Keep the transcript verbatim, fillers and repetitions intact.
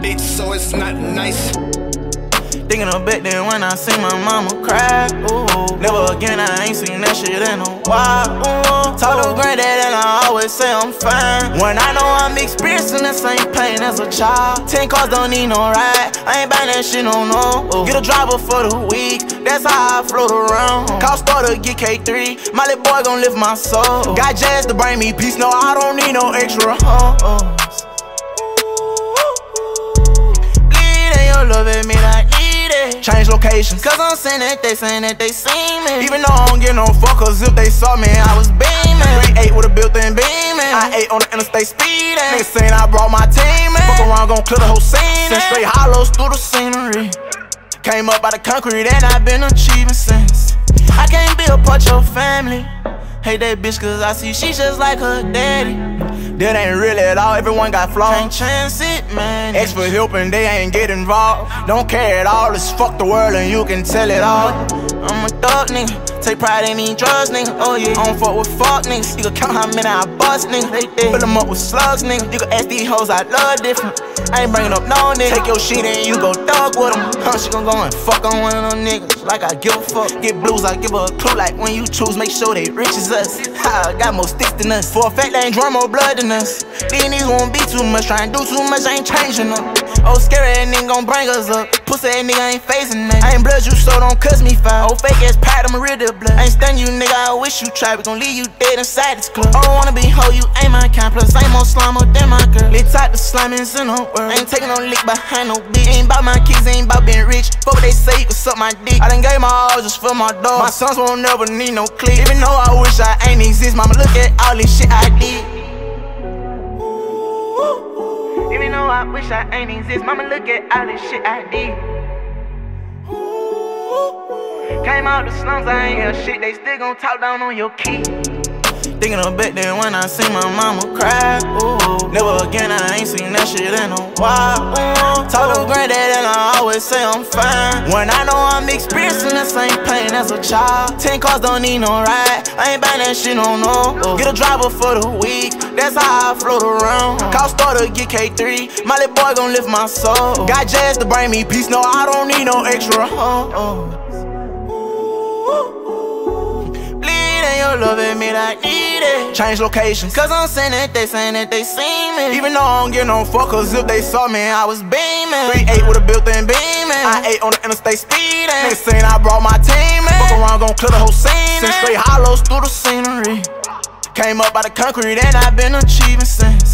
bitch, so it's not nice. Thinking of back then when I seen my mama cry. Ooh, never again, I ain't seen that shit in a while. Ooh, talk to granddad and I always say I'm fine. When I know I'm experiencing the same pain as a child. Ten cars don't need no ride, I ain't buying that shit no no. Ooh, get a driver for the week, that's how I float around. Call starter, get K three, my little boy gon' lift my soul. Got jazz to bring me peace, no I don't need no extra hoes. Bleed in your love at me like change locations, cause I'm saying that they saying that they seen me. Even though I don't get no fuckers, if they saw me, I was beaming. three eight with a built-in beaming. I ate on the interstate speeding. Niggas saying I brought my team in. Fuck around, gon' clear the whole scene. Send straight hollows through the scenery. Came up out the concrete and I've been achieving since. I can't be a part of your family. Hate that bitch cause I see she just like her daddy. That ain't really at all, everyone got flaws. Can't chance it, man. Ask for help and they ain't get involved. Don't care at all, it's fuck the world and you can tell it all. I'm a thug nigga, take pride in these drugs nigga. Oh yeah, I don't fuck with fuck niggas. You can count how many I bust nigga. They dead. Fill them up with slugs nigga. You can ask these hoes I love different. I ain't bringing up no nigga. Take your shit and you go thug with them. Huh, she gon' go and fuck on one of them niggas. Like I give a fuck. Get blues, I give her a clue. Like when you choose, make sure they rich as us. Ha, got more sticks than us. For a fact, they ain't drawn more blood than us. These niggas won't be too much, try and do too much, I ain't changing them. Oh, scary ass nigga gon' bring us up. Pussy ass nigga ain't facing that. I ain't blood you, so don't cuss me foul. Oh, fake ass pride, I'm a real deal blood. I ain't stand you, nigga, I wish you tried. We gon' leave you dead inside this club. I don't wanna be hoe, you ain't my kind. Plus, I ain't more slummer than my girl. They type the slimmings in the world. I ain't taking no lick behind no bitch. Ain't bout my kids, ain't bout being rich. Fuck what they say, you can suck my dick. I done gave my all just for my dog. My sons won't never need no click. Even though I wish I ain't exist, mama, look at all this shit I did. Even though I wish I ain't exist, mama, look at all this shit I did. Came out the slums, I ain't hear shit, they still gon' talk down on your key. Thinking of back then when I seen my mama cry. Ooh, never again, I ain't seen that shit in a while. Ooh, talk to granddad and I always say I'm fine. When I know I'm experiencing the same pain as a child. Ten cars don't need no ride, I ain't buying that shit no no. Ooh, get a driver for the week, that's how I float around. Call starter, get K three, my little boy gon' lift my soul. Got jazz to bring me peace, no I don't need no extra hoes. Your love at me like need it. Change locations, cause I'm saying that they saying that they seen me. Even though I don't get no fuckers, if they saw me, I was beaming. three eight with a built-in beaming. I ate on the interstate speeding. Niggas saying I brought my team in. Fuck around, gon' clear the whole scene. Send straight hollows through the scenery. Came up out the concrete and I've been achieving since.